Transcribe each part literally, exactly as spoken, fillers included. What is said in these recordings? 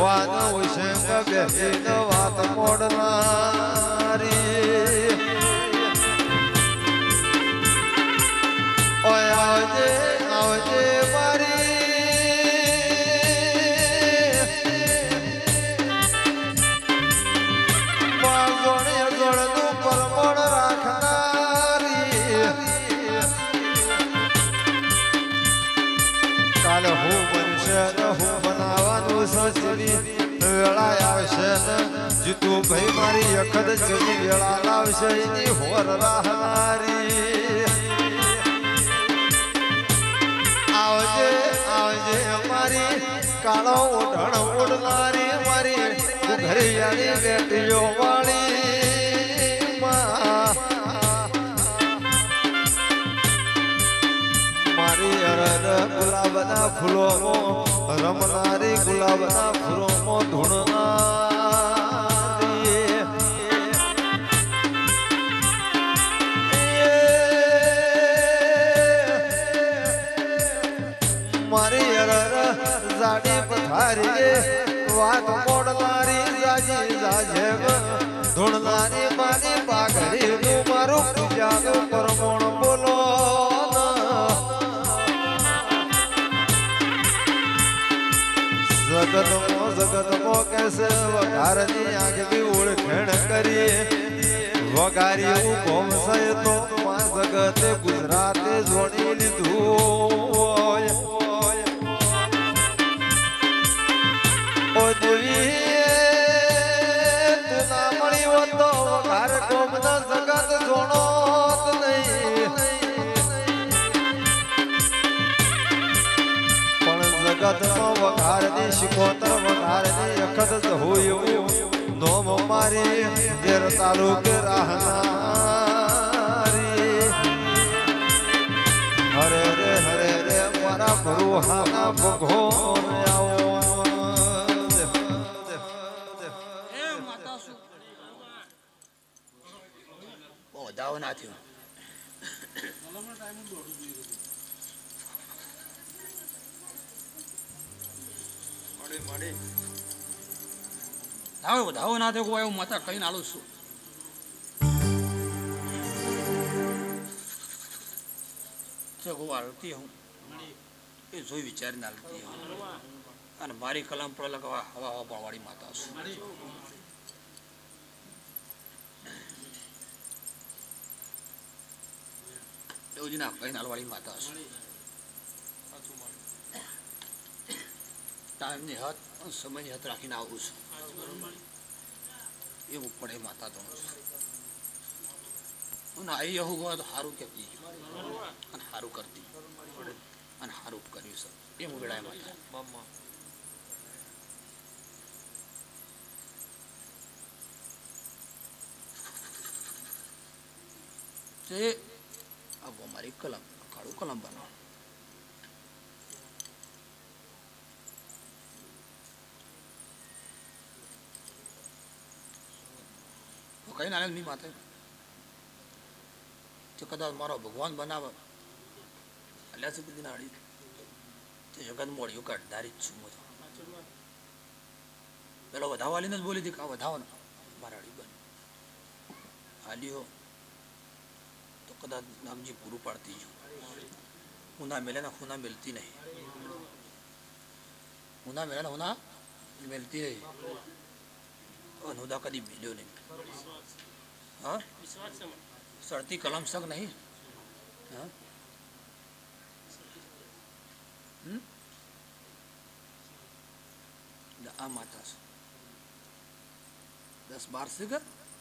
Van ઉશંગ બેહીન વાત મોડનારી ઓય આવજે આવજે મારી પાગોણે ગળનું પરમણ રાખનારી કાલે હું બનશે ને હું બનાવવાનું સચરી વેળા આવશે ને જીતું ભાઈ મારી અખદ જમી વેળા લાવશે એની હોર રાહનારી આવજે આવજે મારી કાળો ઓઢણ ઓઢનારી મારી ઘરિયાળી બેટીઓ વાળી મારી અરદ ગુલાબના ફૂલોમાં રમનારી ગુલાબના ફૂલોમાં ધૂણનારી મારી અરર જાડી પથારી વાત મોડનારી જાજી જાજે ધૂણનારી મારી પાઘડી નું મારું પૂજાનું પરમોણ બોલો જગતમો જગતમો કેસે વઘારની આગવી ઓળખણ કરી વઘારી કોમ છે તો જગતે ગુજરાતે જોડી લીધું ઓ દેવી તું ના મળી હો તો વઘાર કોમ ના જગત જોણો નહીં જગતમાં વઘારની શિકોતર વઘારની અખત હોય નોમ મારી દેર તાલુક રાહનારી હરે રે હરે રે મારા ભરુહાના ભગવાન આવો બહુ દાવ ના થયો ધાવો ધાવો ના થયો એવું માતા કઈ નાલું છું હાલતી હું એ જોઈ વિચારીને હાલતી હું અને મારી કલમ પર લગાવવા હવા હવા વાળી માતા છું એવું ના કઈ નાલવાળી માતા છું ટાઈમની હાથ સમયની હાથ રાખીને આવું છું એવું પડે માતા તો હું આવી એવું ગયો તો સારું કહેતી અને સારું કરતી અને સારું કર્યું સર એ હું વેળાએ માતા તે આવો મારી કલમ કાળું કલમ બનાવ કઈ નાને નહીં માથે તે કદાચ મારો ભગવાન બનાવે અલ્યા સુધી નાડી તે જગત મોડ્યું કે અડધારી જ છું હું પેલો વધાવા લઈને જ બોલી હતી કે આ વધાવો ને મારા અડી બન હાલ્યો તો કદાચ નામજી પૂરું પાડતી છું હુના મેલે ના હુના મેલતી નહીં હુના મેલે ના હુના મેલતી નહીં અનુદા કદી મિલ્યો નહીં હા સડતી કલમ સગ નહીં હા આ માતા છે દસ બાર સિગર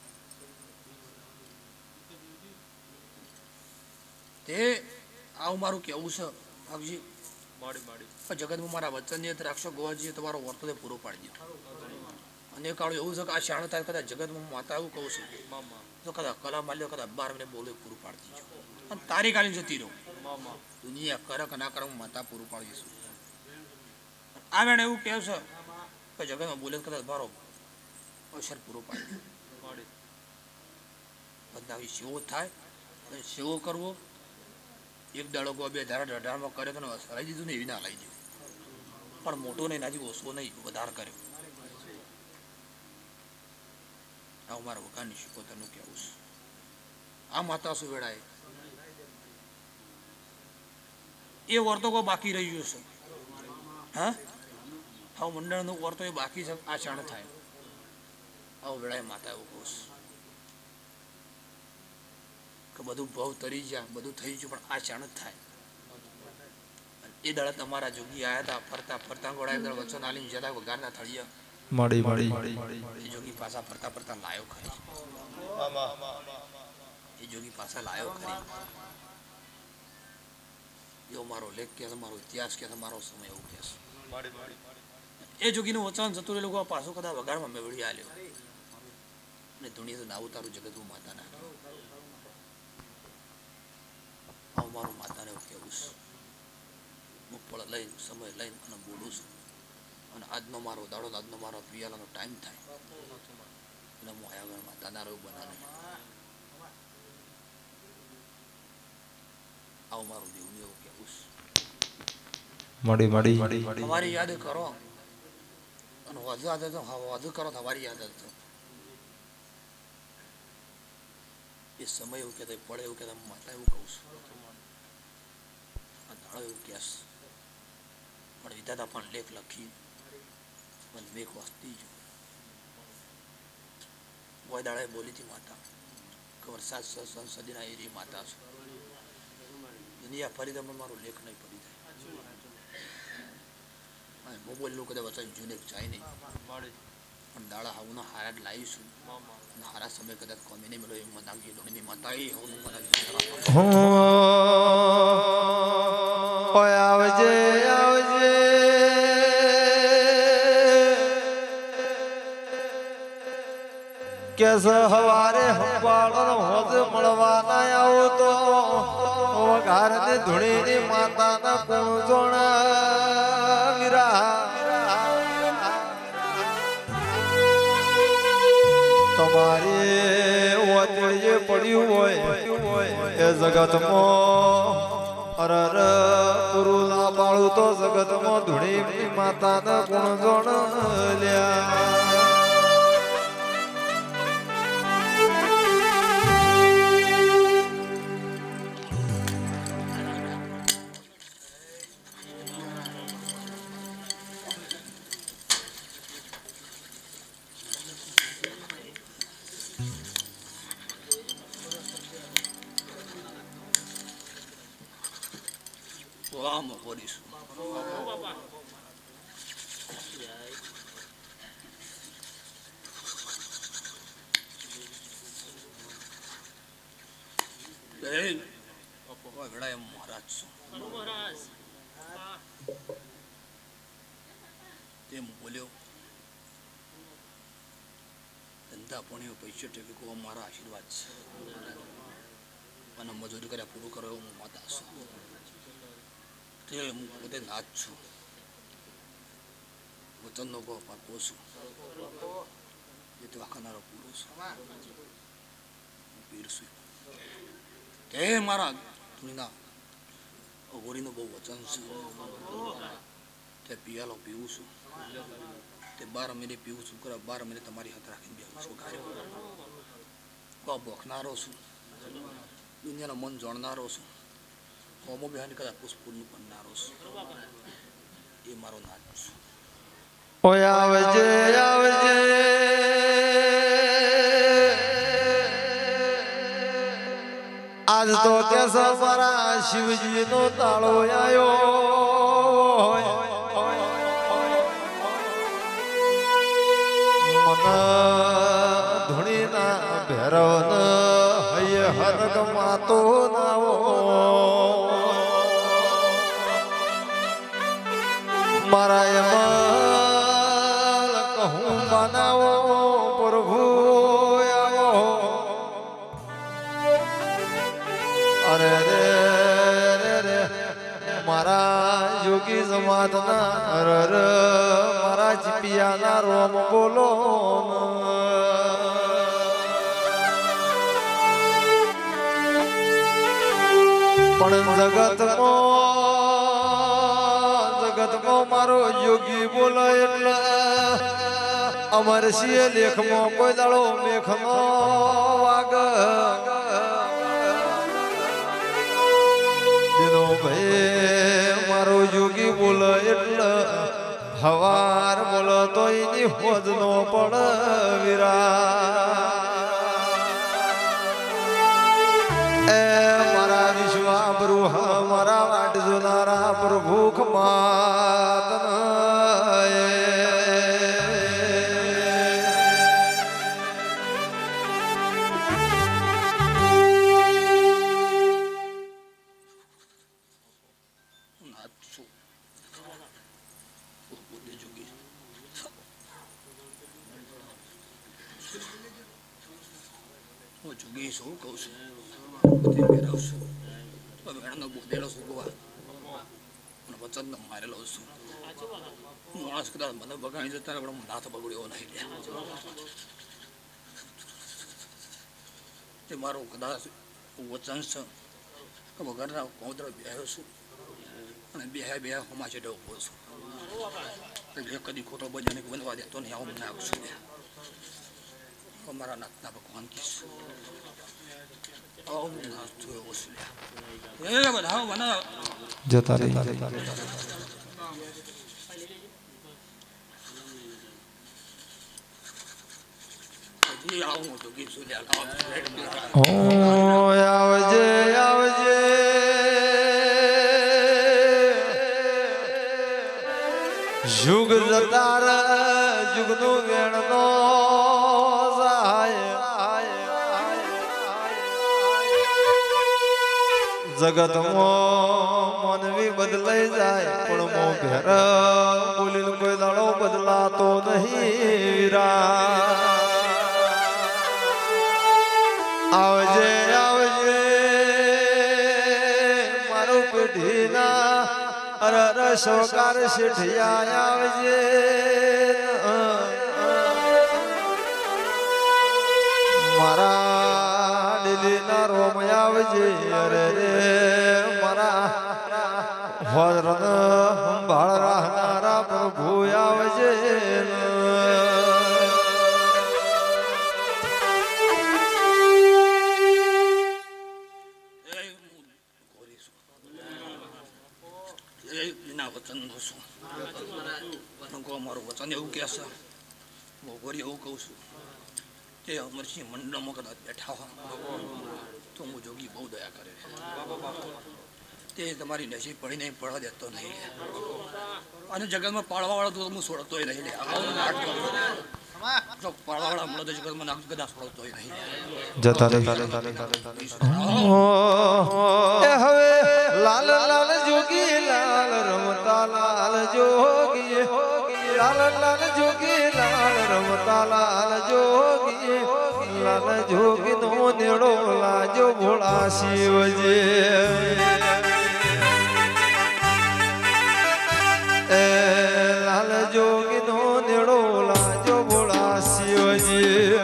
તે આવું મારું કેવું છે ભાગજી જગતમાં મારા વચનની રાખશો ગોવાજી તમારો વર્તો પૂરો પાડી દો અને કાળું એવું છે કે આ શાણ થાય કદાચ જગતમાં માતા એવું કહું છું તો કદાચ કલા માલ્યો કદાચ બાર મને બોલે પૂરું પાડી દીધું અને તારી કાલી જતી રહું દુનિયા કરે કે ના કરે હું માતા પૂરું પાડી દઈશું આ વેણે એવું કહે છે કે જગતમાં બોલે કદાચ મારો અવસર પૂરો પાડી બધા સેવો થાય સેવો કરવો એક દાડો ગો બે ધારા અઢારમાં કર્યો તો હરાઈ દીધું ને એવી ના હલાઈ દીધું પણ મોટો નહીં નાજી ઓછો નહીં વધારે કર્યો આ મારા વગાની શિકોતરનું કહેવું છે. આ માતા શું વેળાએ એ વર્તો કોઈ બાકી રહ્યું છે. હા આવું મંડળનું વર્તો એ બાકી છે. આ ક્ષણ થાય આવું વેળાએ માતા એવું કહું કે બધું ભાવ તરી ગયા, બધું થઈ ગયું, પણ આ ક્ષણ જ થાય. એ દળત અમારા જોગી આવ્યા હતા, ફરતા ફરતા ગોળા વચન આલીને જતા વગારના થળિયા મળી મળી એ જોગી પાછા ફરતા ફરતા લાયો ખરી. એ જોગી પાછા લાયો ખરી. એવો મારો લેખ કે મારો ઇતિહાસ કે મારો સમય એવું કે એ જોગીનું વચન જતું એ લોકો પાછું કદાચ વગાડમાં મેળવી આલ્યો ને ધૂણી તો ના ઉતારું જગતમાં માતાના. આવું મારું માતાને એવું કેવું છે. મુખપળ લઈને સમય લઈને અને બોલું છું. અને આજનો મારો દાડો આજનો મારો પિયાલાનો ટાઈમ થાય એટલે હું આગળ માતાના રોગ બનાવે. આવું મારું દેવનું એવું કેવું છે. મળી મળી તમારી યાદ કરો અને વધુ યાદ તો વધુ કરો તમારી યાદ તો એ સમય એવું કહેતા પડે એવું કહેતા માતા એવું કહું છું. આ દાડો એવું કહેશ પણ વિધાતા પણ લેખ લખી મને મેઘ વાંચતી જો કોઈ દાડાએ બોલી હતી માતા કે વરસાદ સંસદીના એરી માતા છે. દુનિયા ફરી તમે મારો લેખ નહીં પડી જાય. હું બોલું કદાચ વચન જૂને જાય નહીં પણ દાડા હાવના હારા જ લાવીશું. હારા સમય કદાચ કોમી નહીં મળ્યો એમ મનાવી ધોની માતા એ હું આવજે આવજે કે સવારે હંપાળો હોજ મળવાના આવું તો વઘારની ધૂણીની માતાના કોણ જોણા વીરા તમારી ઓતળી જે પડ્યું હોય એ જગતમાં અરર પુરુષ ના પાળું તો જગતમાં ધૂણી માતાના કોણ જોણ લ્યા. પૈસા ટેકો મારા આશીર્વાદ છે અને મજૂરી કર્યા પૂરું કરો એવું હું માતા છું. તે હું પોતે નાચ છું. વચનનો ભાવ પાકો છું. એ તો આખાનારો પૂરો છું. હું પીર છું. તે મારા ધૂણીના અઘોરીનું બહુ વચન છે. તે પિયાલો પીવું છું. તે બાર મહિને પીવું છું. કરે બાર મહિને તમારી હાથ રાખીને બેહું છું. કાર્ય બોખનારો છું. દુનિયાનો મન જાણનારો છું. હોમો બેહાની કદાચ પુષ્પુરનું બનનારો છું. એ મારો નાચ છું. ઓય આવજે આવજે આજ તો કે મારા શિવજી નો તાળો આયો. ધૂણી ના ભેરવ હૈ હરગ માતો નાવો મારા એમાં કહું બનાવો પ્રભુ આવો. અરે રે રે રે મારા યોગી સમાતના અરર મારા ચીપિયાના રોમ બોલો. પણ જગતમાં જગતમાં મારો યોગી બોલો એટલે અમરસિંહ લેખમાં કોઈ દાડો મેખનો વાગ જેનો ભાઈ મારો જોગી બોલ એટલે હવાર બોલો તો એની હોજ નો પડ વિરા એ મારા વિશ્વાબરુ મારા વાટ જોનારા પ્રભુ ખમાતન હું જુગી છું કહું છું તે મેળવશું વેણનો બોધેલો છું ગોવા અને વચનનો મારેલો છું માણસ કદાચ મને બગાડી જતા પણ હું નાથ બગડ્યો નહીં લે તે મારું કદાચ વચન છે કે વગરના કોદરો બેહ્યો છું અને બે બે હોમાં છેડે ઉભો છું કદી ખોટો બજાને બનવા દેતો નહીં આવું મને આપશું અમારા નાથના ભગવાન કીશ બધા મને જતા રહી હજી આવું તો કીશું આવજે આવજે યુગ જતાર યુગનો વેણનો જગતમાં મનવી બદલાઈ જાય પણ મો ભેર બોલીને કોઈ દાડો બદલાતો નહીં આવજે આવજે મારું પેઢીના અરર સોકાર શેઠિયા આવજે મારા દિલીના રોમ આવજે અરે રે મારા હોરન સંભાળ રહેનારા પ્રભુ આવજે મારું વચન એવું કે છે મોગોરી એવું કહું છું કે અમરસિંહ મંડળમાં કદાચ બેઠા હોય તો હું જોગી બહુ દયા કરે તે તમારી નસીબ પડીને પડવા દેતો નહીં અને જગતમાં પાળવા વાળો તો હું છોડતોય નહીં લે પાળવા વાળા મળે તો જગતમાં નાખ કદાચ છોડતોય નહીં જતા હવે લાલ લાલ જોગી લાલ રમતા લાલ જોગી લાલ લાલ જોગી લાલ રમતા લાલ જોગી લાલ જોગી નો નેડો લાજો ભોળા શિવજી એ લાલ જોગી નો નેડો લાજો ભોળા શિવજી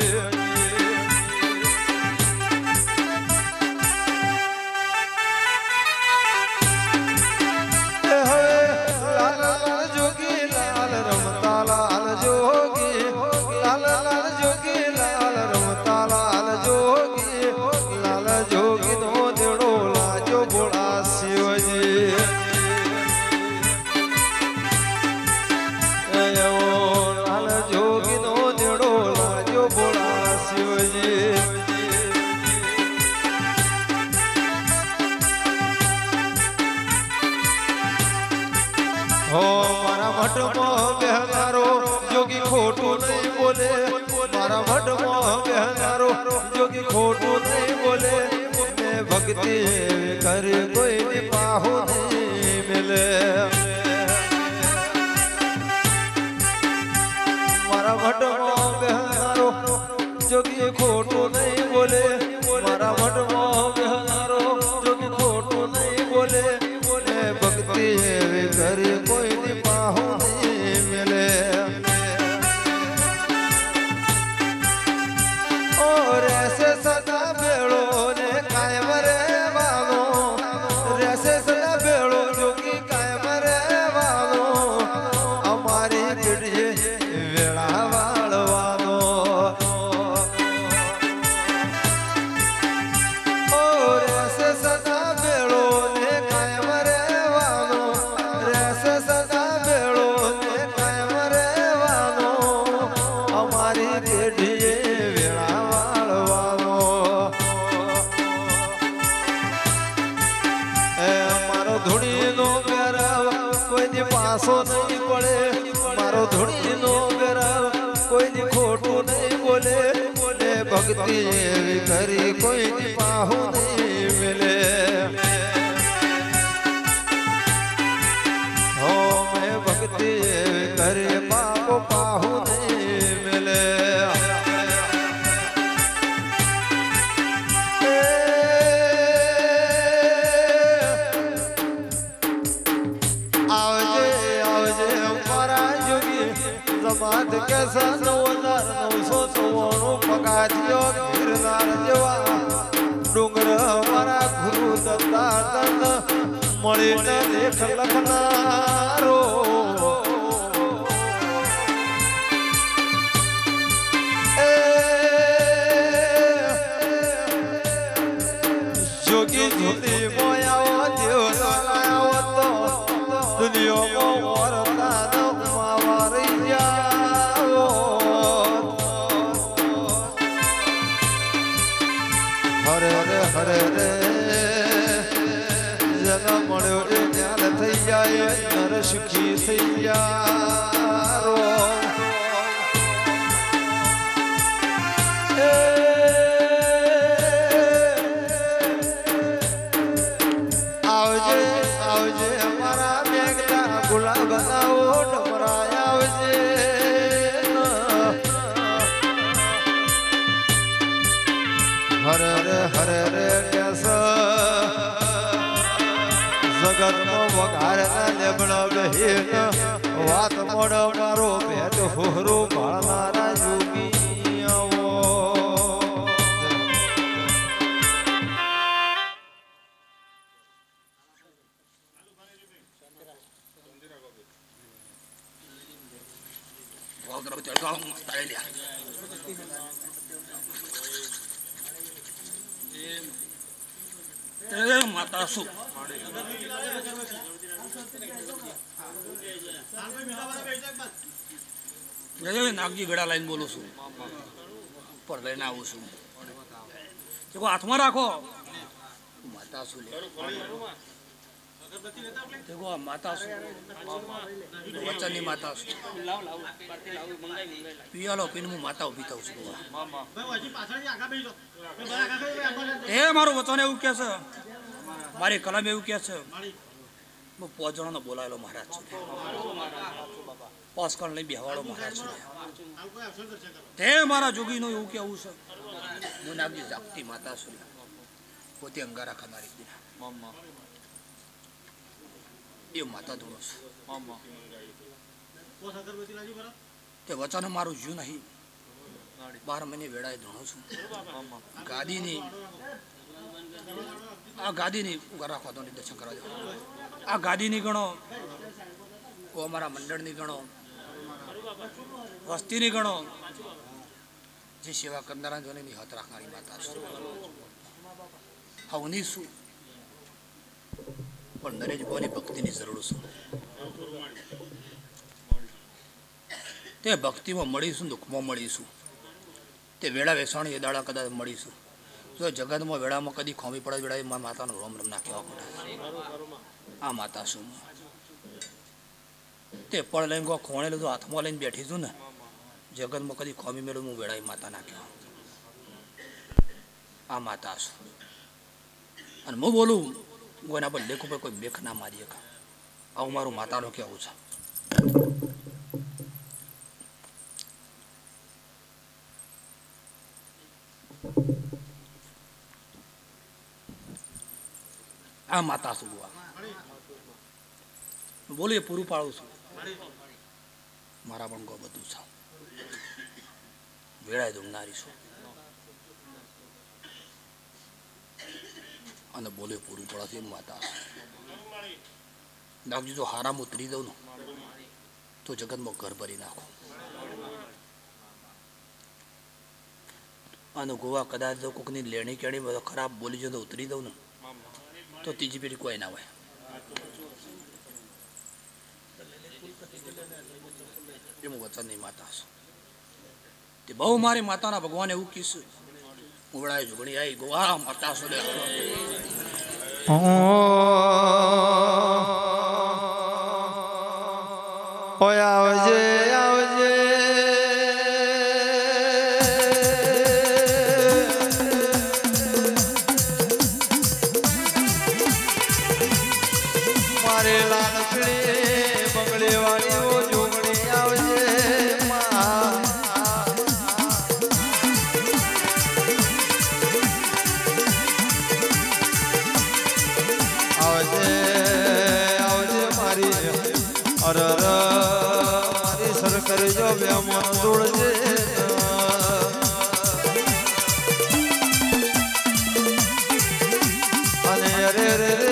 બેહનારો જોગી ખોટું નહીં બોલે મારા મઢમાં બેહનારો જોગી ખોટું નહીં બોલે ભક્તિ કરે કોઈ પાહુ નહીં મિલે મારા મઢમાં બેહનારો જોગી ખોટું નહીં બોલે મારા મઢમાં બેહનારો જોગી ખોટું નહીં બોલે ભક્તિ કરે કોઈ પાહુ સદા બેળો ને કાયમ રે બાબો રેસે સદા બેળો પાસો નહીં પડે મારો ધૂણી નો ગરવ કોઈની ખોટું નહીં બોલે બોલે ભક્તિ એવી કરી કોઈની પાહુ નહીં મિલે હો મેં ભક્તિ એવી કરી બાપો પાહુ નહીં મિલે સમાધ કેસા નવ હજાર નવસો ચોવાણું પગાથિયો ગિરનાર જેવા ડુંગર મારા ગુરુ દત્તા તન મળીને લેખ લખનારો જોગી જોતી મોયાઓ દેવ આવો તો દુનિયામાં વરતા હરે રે હરે રે જન્મ મળ્યો એ જ્ઞાન થઈ જાય નર સુખી થઈ યારો આવજે આવજે મારા મેઘના ગુલાબ બનાવો ડમરાય આવજે હરે રે હરે રે કેસ જગતમાં વઘાર લેબડા બહેન વાત મોડ મારો ભેટ હોરો ભાળનારા યોગી આવો માતા શું નાગજી ગળા લાઈન બોલું છું પર લઈને આવું છું હાથમાં રાખો માતા શું લે માતા શું વચનની માતા શું પિયાલો પીને હું માતા ઉભી થઉં છું એ મારું વચન એવું કે છે મારી કલમ એવું કે છે હું પાંચ જણાનો બોલાયેલો મહારાજ છું પાંચ કણ લઈ બેહવાળો મહારાજ છું તે મારા જોગીનું એવું કેવું છે હું નાગજી જાગતી માતા છું પોતે અંગારા ખાનારી ગુના એ માતા ધૂણો છું તે વચન મારું જ્યુ નહીં બાર મહિને વેળાએ ધૂણો છું ગાદીની આ ગાદીની રાખવા તો દર્શન કરવા જાવ આ ગાદીની ગણો ઓ અમારા મંડળની ગણો વસ્તીની ગણો જે સેવા કરનારા જોની હાથ રાખનારી માતા છે હવની શું પણ નરેશ ભવાની ભક્તિની જરૂર છે તે ભક્તિમાં મળીશું દુઃખમાં મળીશું તે વેળા વેસાણી એ દાડા કદાચ મળીશું જો જગતમાં વેળામાં કદી ખોમી પડે વેળા મારા માતાનો રોમ રમ નાખ્યા પડે આ માતા શું તે પળ લઈને ગો ખોણે લીધું હાથમાં લઈને બેઠી છું ને જગતમાં કદી ખોમી મેળવું હું વેળા માતા નાખ્યો આ માતા શું અને હું બોલું કોઈના પર લેખ ઉપર કોઈ બેખ ના મારી એક આવું મારું માતાનું કેવું છે આ માતા શું બોલું એ પૂરું પાડું છું મારા પણ ગો બધું છે વેળાએ ધૂમનારી છું અને બોલે પૂરું પડે માતા નાગજી જો હારામ ઉતરી દઉં ને તો જગતમાં ઘર ભરી નાખો અને ગોવા કદાચ જો કોકની લેણી કેણી બધો ખરાબ બોલી જો તો ઉતરી દઉં ને તો ત્રીજી પેઢી કોઈ ના હોય એ હું વચનની માતા છું તે બહુ મારી માતાના ભગવાન એવું કીધું ઉવડાય ઝુગણી આવી ગોવા માતા સુલે મારે લાલકડી બંગલે વાળી ઓ જોગણી આવજે માં આવજે આવજે મારી અરર મારી સરકાર જો બે મન જોડજે અને રે રે રે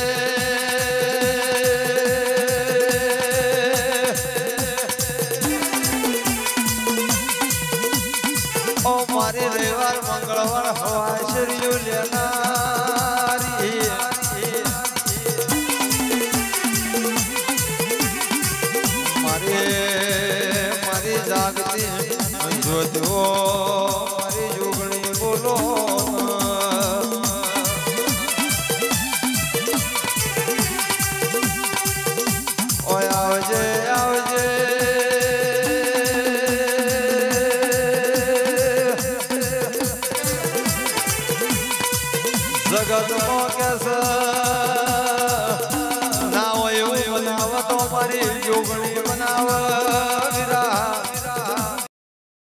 ઓ મારી રવિવાર મંગળવાર હવા શરીર લેનારી મારી મારી જાગતી જોજો મારી જોગણી બોલો ઓય આવજે આવજે જગત નો કેસ